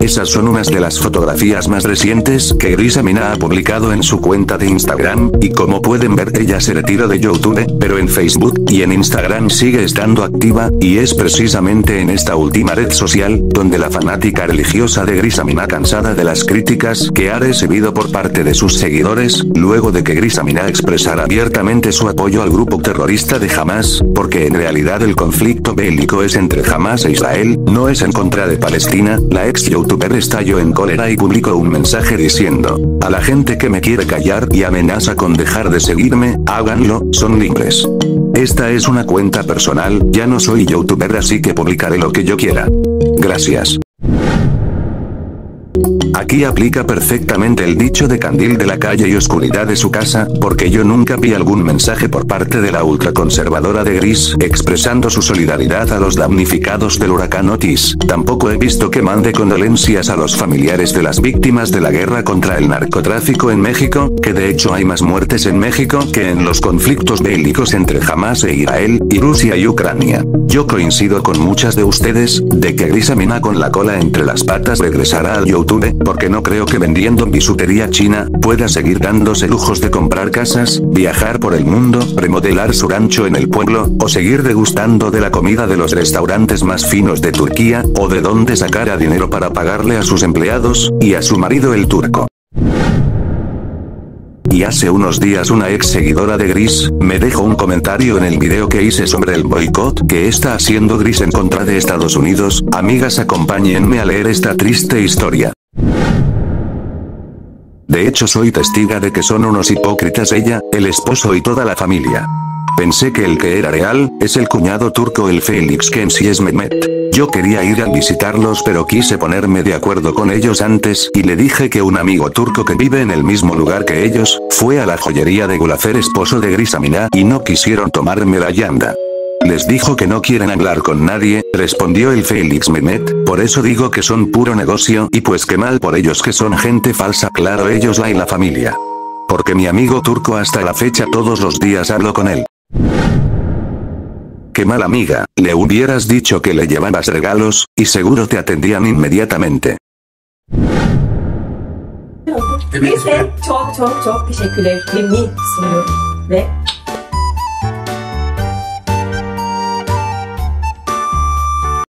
Esas son unas de las fotografías más recientes que Gris Amina ha publicado en su cuenta de Instagram, y como pueden ver ella se retiró de YouTube, pero en Facebook y en Instagram sigue estando activa, y es precisamente en esta última red social, donde la fanática religiosa de Gris Amina, cansada de las críticas que ha recibido por parte de sus seguidores, luego de que Gris Amina expresara abiertamente su apoyo al grupo terrorista de Hamas, porque en realidad el conflicto bélico es entre Hamas e Israel, no es en contra de Palestina, la ex youtuber estalló en cólera y publicó un mensaje diciendo: a la gente que me quiere callar y amenaza con dejar de seguirme, háganlo, son libres. Esta es una cuenta personal, ya no soy youtuber así que publicaré lo que yo quiera. Gracias. Aquí aplica perfectamente el dicho de candil de la calle y oscuridad de su casa, porque yo nunca vi algún mensaje por parte de la ultraconservadora de Gris expresando su solidaridad a los damnificados del huracán Otis. Tampoco he visto que mande condolencias a los familiares de las víctimas de la guerra contra el narcotráfico en México, que de hecho hay más muertes en México que en los conflictos bélicos entre Hamas e Israel, y Rusia y Ucrania. Yo coincido con muchas de ustedes, de que Gris Amina con la cola entre las patas regresará al YouTube, porque no creo que vendiendo bisutería china, pueda seguir dándose lujos de comprar casas, viajar por el mundo, remodelar su rancho en el pueblo, o seguir degustando de la comida de los restaurantes más finos de Turquía, o de dónde sacara dinero para pagarle a sus empleados, y a su marido el turco. Y hace unos días una ex seguidora de Gris, me dejó un comentario en el video que hice sobre el boicot que está haciendo Gris en contra de Estados Unidos. Amigas, acompáñenme a leer esta triste historia. De hecho soy testiga de que son unos hipócritas ella, el esposo y toda la familia. Pensé que el que era real, es el cuñado turco el Felix Kensies Mehmet. Yo quería ir a visitarlos pero quise ponerme de acuerdo con ellos antes y le dije que un amigo turco que vive en el mismo lugar que ellos, fue a la joyería de Gulafer esposo de Gris Amina y no quisieron tomarme la llanda. Les dijo que no quieren hablar con nadie, respondió el Felix Mehmet, por eso digo que son puro negocio y pues qué mal por ellos que son gente falsa, claro ellos y la familia. Porque mi amigo turco hasta la fecha todos los días hablo con él. Qué mal amiga, le hubieras dicho que le llevabas regalos, y seguro te atendían inmediatamente. Biz de çok teşekkür ederim sunuyorum ve